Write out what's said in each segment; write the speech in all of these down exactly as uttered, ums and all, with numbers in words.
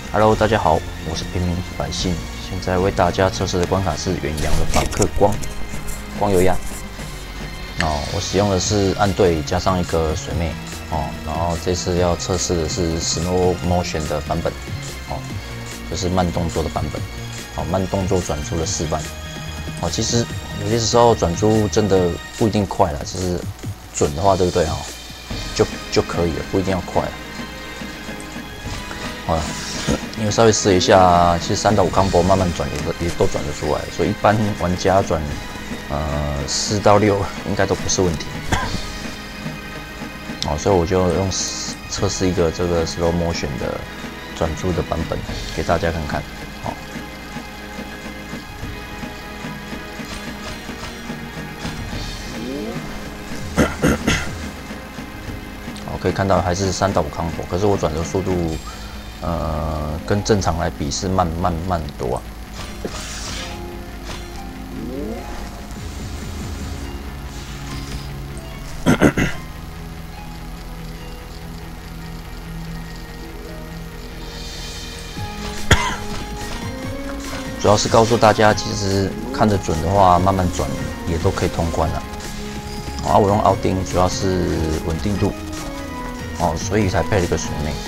Hello， 大家好，我是平民百姓。现在为大家测试的关卡是远洋的访客光光油压。哦，我使用的是暗队加上一个水妹哦，然后这次要测试的是 Slow Motion 的版本哦，就是慢动作的版本。哦，慢动作转珠的示范。哦，其实有些时候转珠真的不一定快了，就是准的话，对不对？哦，就就可以了，不一定要快了。好了。因为稍微试一下，其实三到五 combo 慢慢转也都也都转得出来，所以一般玩家转呃四到六应该都不是问题。哦，所以我就用测试一个这个 slow motion 的转珠的版本给大家看看。好，好，可以看到还是三到五 combo， 可是我转的速度。呃，跟正常来比是慢慢慢很多啊。主要是告诉大家，其实看得准的话，慢慢转也都可以通关了。啊，我用奥丁主要是稳定度，哦，所以才配了一个水妹。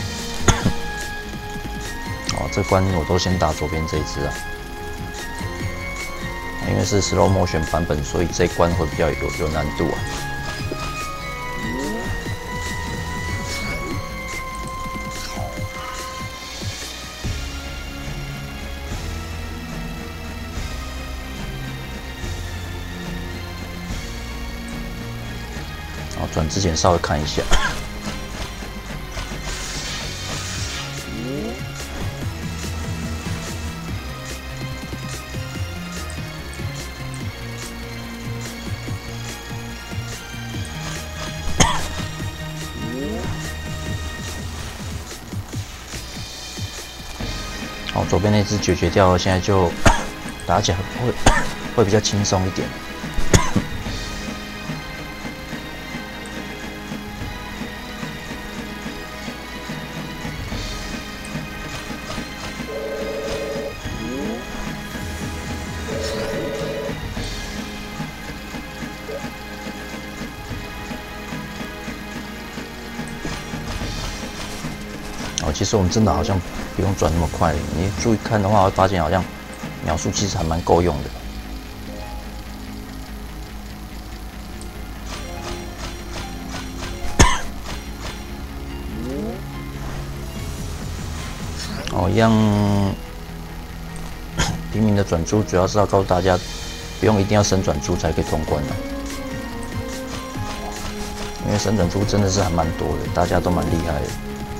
哦，这关我都先打左边这一只啊，因为是 slow motion 版本，所以这一关会比较有有难度啊。好，转之前稍微看一下。好，左边那只解决掉了，现在就打起来会会比较轻松一点。哦，其实我们真的好像不用转那么快，你注意看的话，会发现好像秒数其实还蛮够用的。哦，一样平民的转珠主要是要告诉大家，不用一定要升转珠才可以通关的，因为升转珠真的是还蛮多的，大家都蛮厉害的。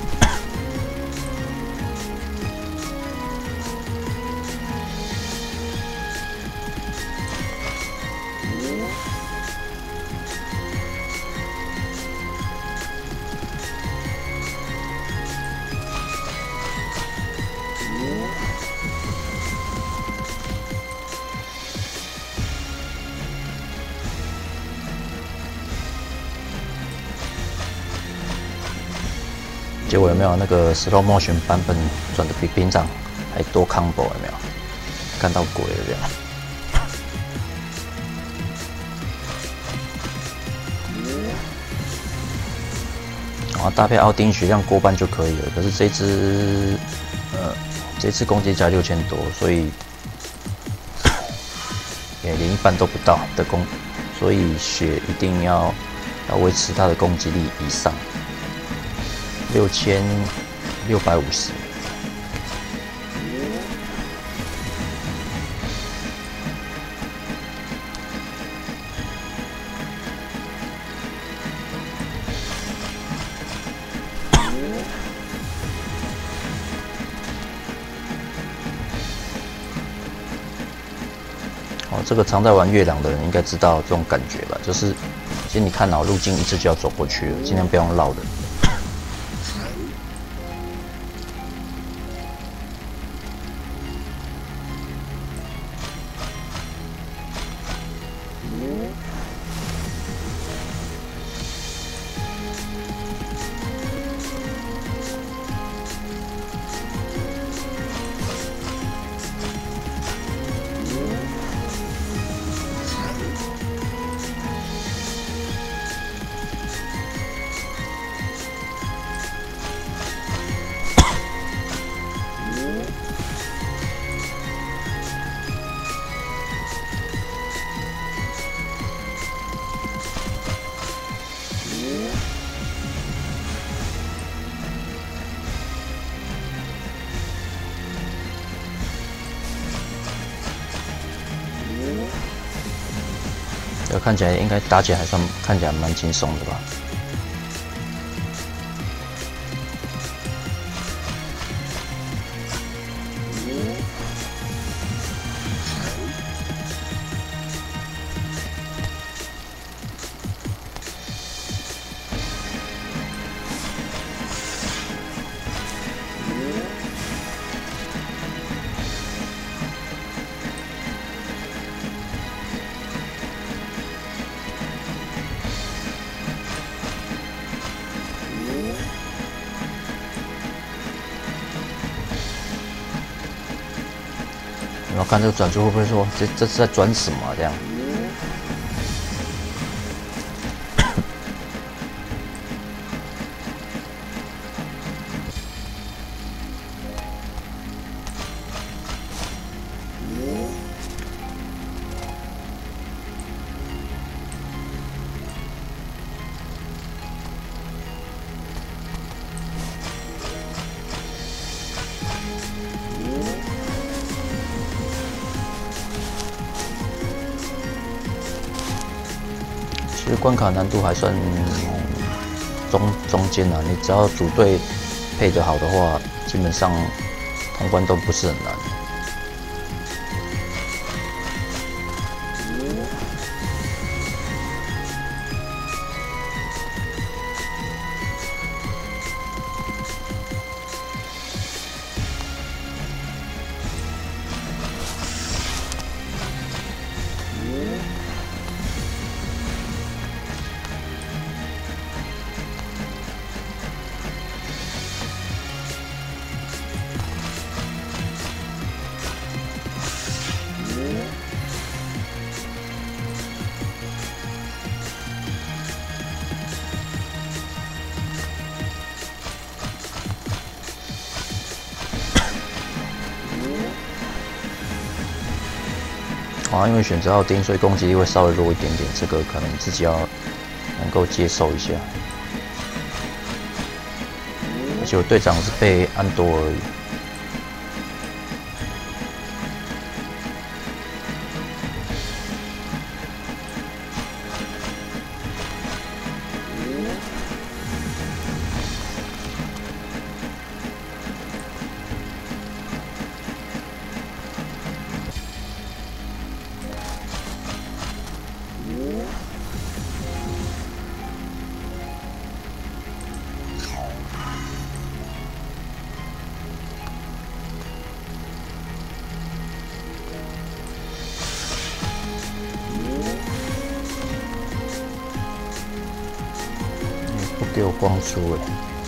结果有没有那个 slow motion 版本转的比平常还多 combo 有没有？看到鬼了这样。然后搭配奥丁血量过半就可以了。可是这只呃这次攻击加六千多，所以也连一半都不到的攻，所以血一定要要维持它的攻击力以上。六千六百五十，哦，这个常在玩月亮的人应该知道这种感觉吧？就是，其实你看好路径一直就要走过去了，尽量不要绕的。 这看起来应该打起来还算看起来蛮轻松的吧。然后看这个转速会不会说这这是在转什么、啊、这样？其实关卡难度还算中中间啊，你只要组队配得好的话，基本上通关都不是很难。啊，因为选择奥丁，所以攻击力会稍微弱一点点，这个可能自己要能够接受一下。而且我队长是被安多而已。不给我光出了。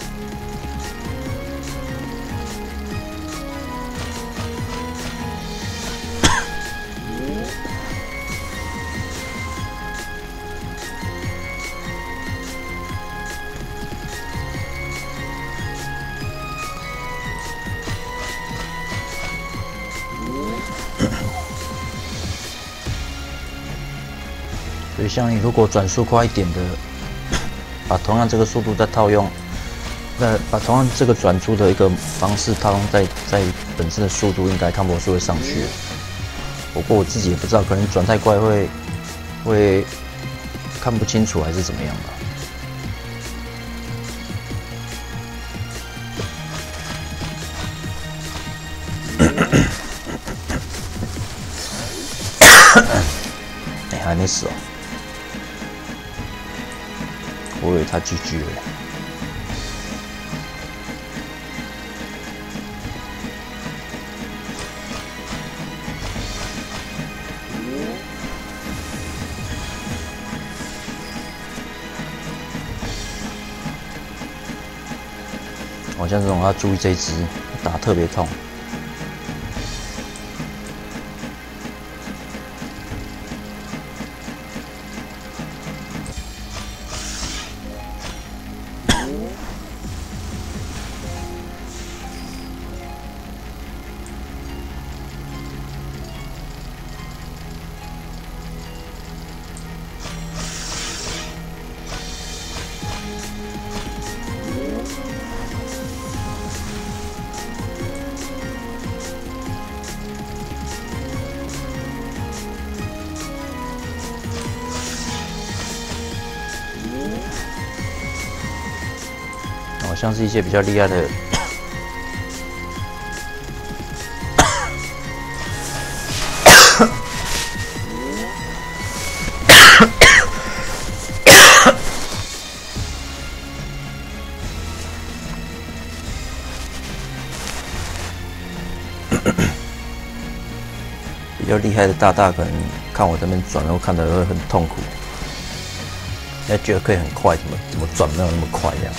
所以像你如果转速快一点的，把同样这个速度再套用，那把同样这个转出的一个方式套用在在本身的速度，应该康博是会上去的。不过我自己也不知道，可能转太快会会看不清楚还是怎么样吧。哎、欸，还没死哦。我以为他 G G 了。好像这种要注意这一只打特别痛。 像是一些比较厉害的。比较厉害的大大可能看我这边转，然后看得会很痛苦，他觉得可以很快，怎么怎么转没有那么快这样。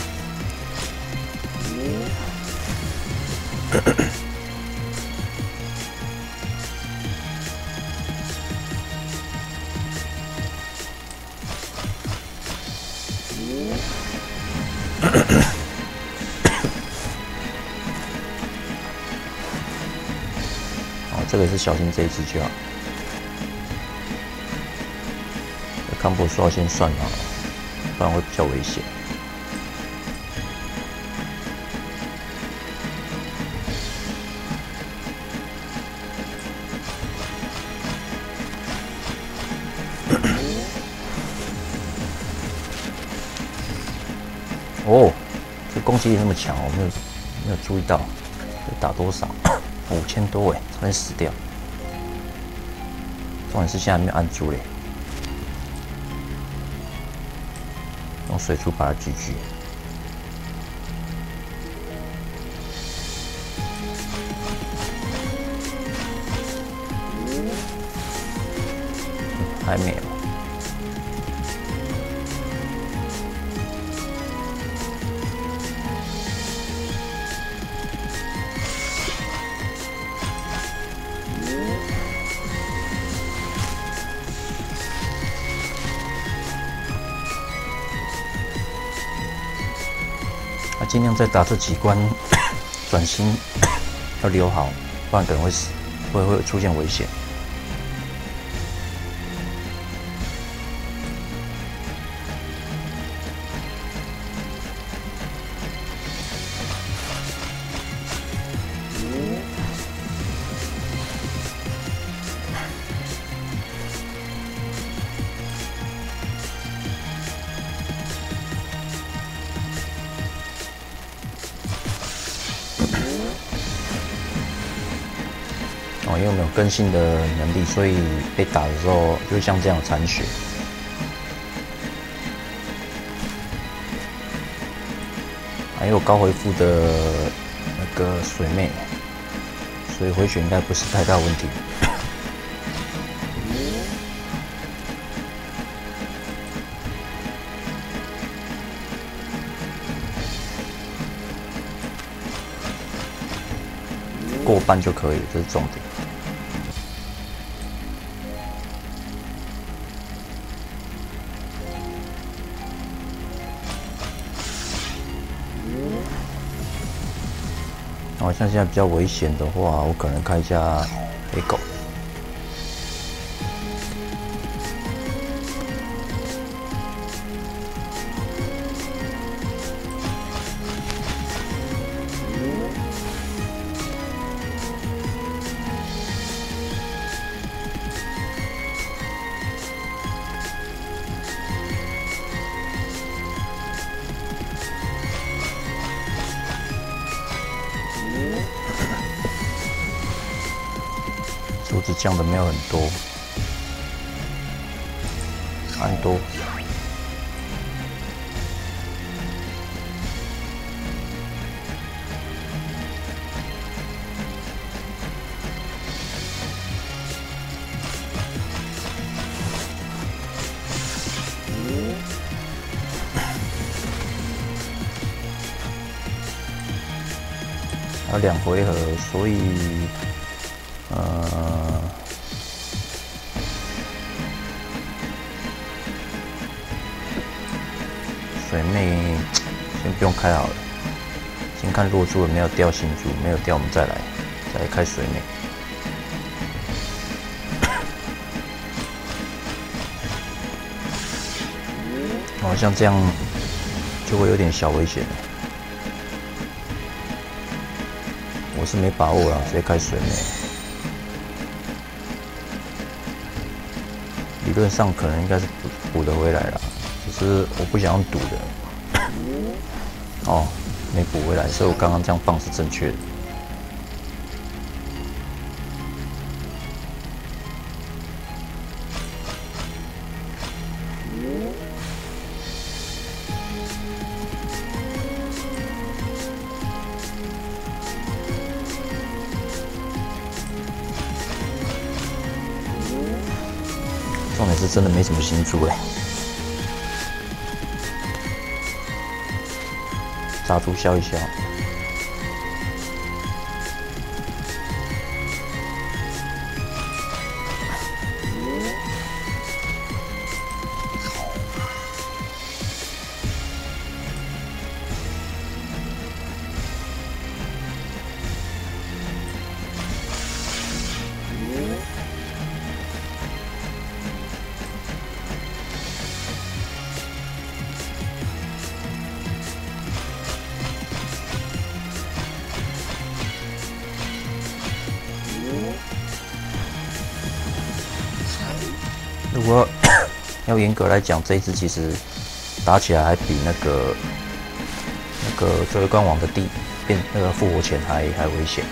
这个也是小心这一只就好。康波说要先算好，不然会比较危险。哦，这攻击力那么强，我没有没有注意到，这打多少？五千多哎，差点死掉。重点是现在没有按住嘞，用水珠把它狙击。嗯、还没有。尽量在打这几关，转心要留好，不然可能会死，会会出现危险。哦，因为我们有更新的能力，所以被打的时候就会像这样残血。还有高回复的那个水妹，所以回血应该不是太大问题。过半就可以，这是重点。好像现在比较危险的话，我可能开一下黑狗。数值降的没有很多，蛮多。还有两回合，所以。呃，水妹先不用开好了，先看落珠有没有掉星珠，没有掉我们再来，再来开水妹。哦，像这样就会有点小危险了。我是没把握了，直接开水妹。理论上可能应该是补补得回来了，只是我不想用赌的。哦， 没补回来，所以我刚刚这样放是正确的。重点是真的没什么新珠哎。 炸猪消一消，如果要严格来讲，这一只其实打起来还比那个那个最后官网的地变那个复活前还还危险。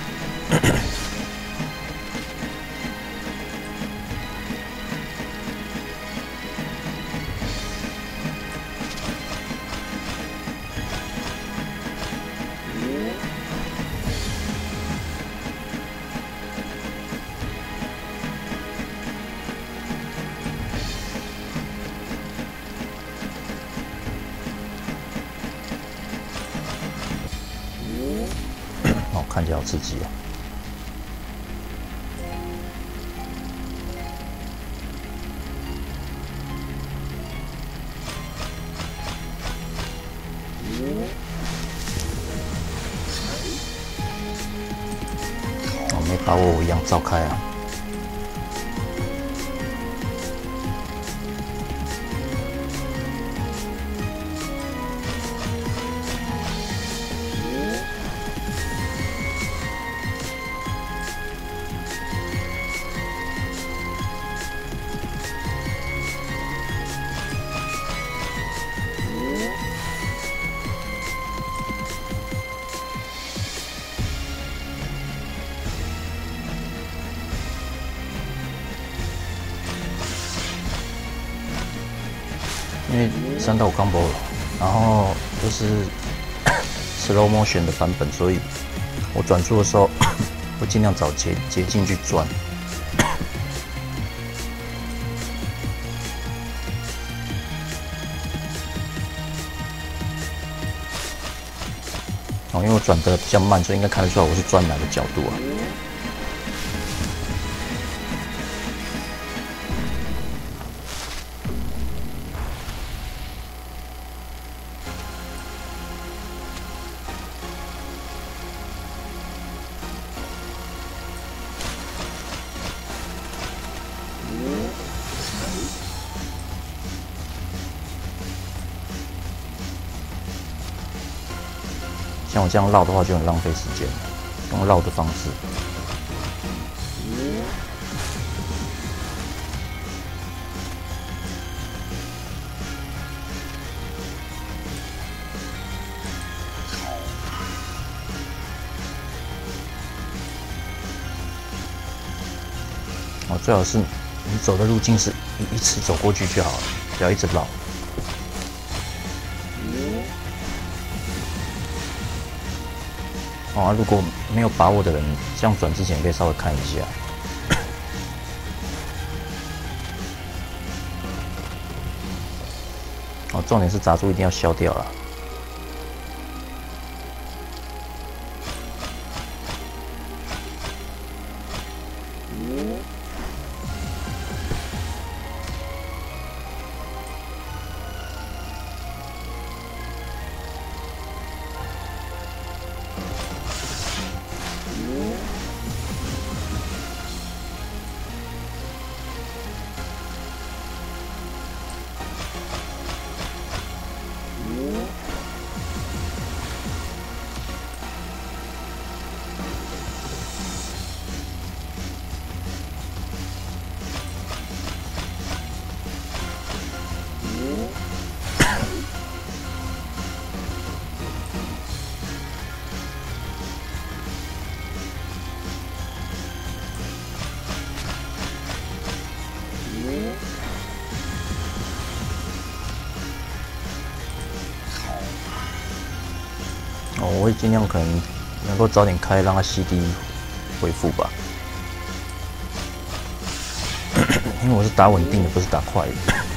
哦，看起来好刺激啊！哦，没把握我一样照开啊！因为三到五 combo， 然后就是 slow motion 的版本，所以我转速的时候，我尽量找捷捷径去转。哦，因为我转的比较慢，所以应该看得出来我是转哪个角度啊。像我这样绕的话就很浪费时间，用绕的方式。哦，最好是你走的路径是一一次走过去就好了，不要一直绕。哦、啊，如果没有把握的人，这样转之前可以稍微看一下。哦，重点是杂珠一定要消掉了。 我会尽量可能能够早点开，让它 C D 恢复吧。因为我是打稳定的，不是打快的。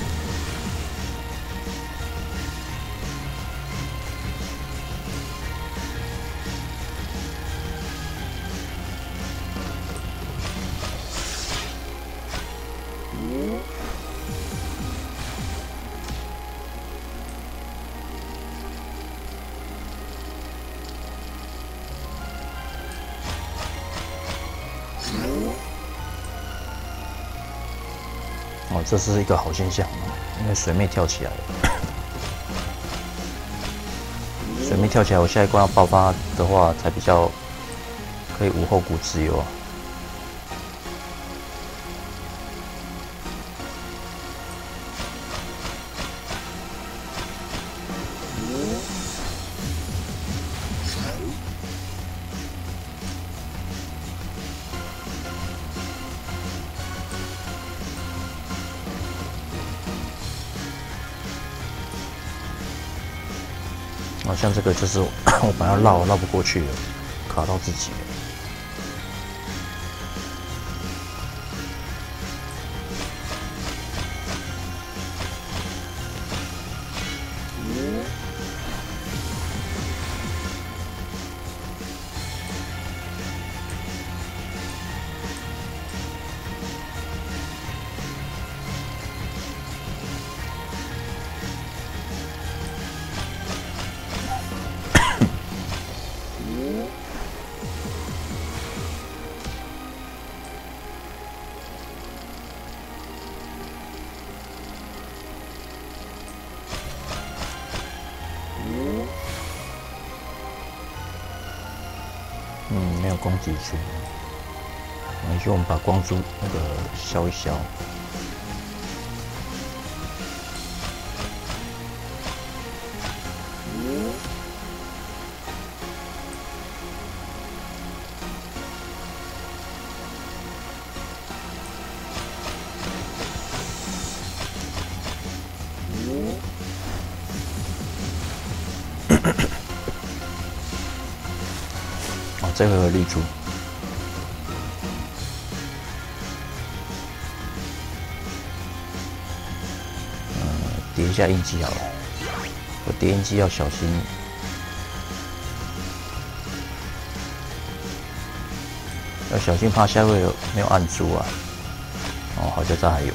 哦，这是一个好现象，因为水妹跳起来了。水妹跳起来，我下一关要爆发的话，才比较可以无后顾之忧啊。好像这个就是我本来要绕绕不过去了，卡到自己了。嗯，没有攻击出，回去我们把光珠那个消一消。哦，这回合立住。嗯，叠一下印记好了。我叠印记要小心，要小心，怕下回有没有按住啊。哦，好在这还有。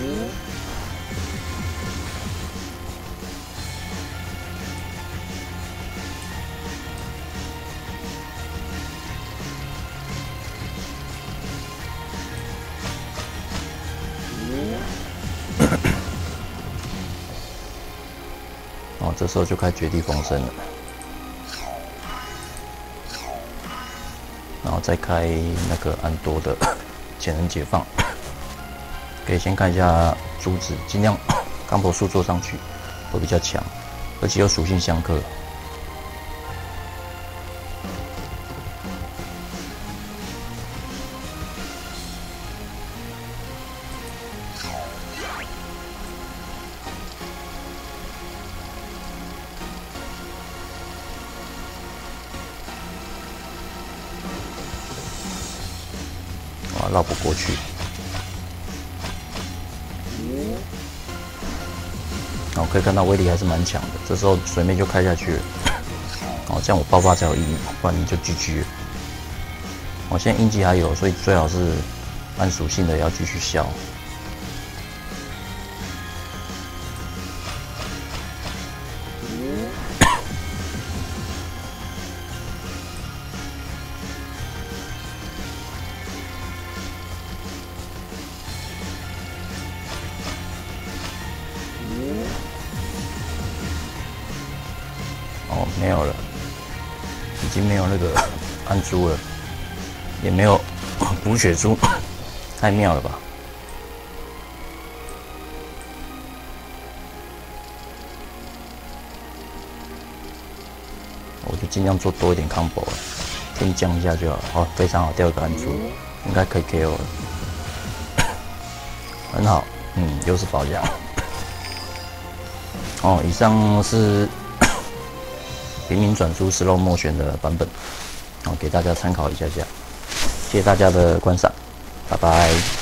哦，这时候就开绝地逢生了，然后再开那个安多的潜能解放。可以先看一下珠子，尽量钢头数做上去，会比较强，而且有属性相克。哇，绕不过去。然后可以看到威力还是蛮强的，这时候水面就开下去了。哦，这样我爆发才有意义，不然你就 G G 了。我现在印记还有，所以最好是按属性的要继续消。哦，没有了，已经没有那个按珠了，也没有补血珠，太妙了吧！我就尽量做多一点 combo 了，先降一下就好。哦，非常好，掉一个按珠，应该可以 K O 了，很好，嗯，又是宝箱。哦，以上是平民转书 slow motion 的版本，哦，给大家参考一下下。谢谢大家的观赏，拜拜。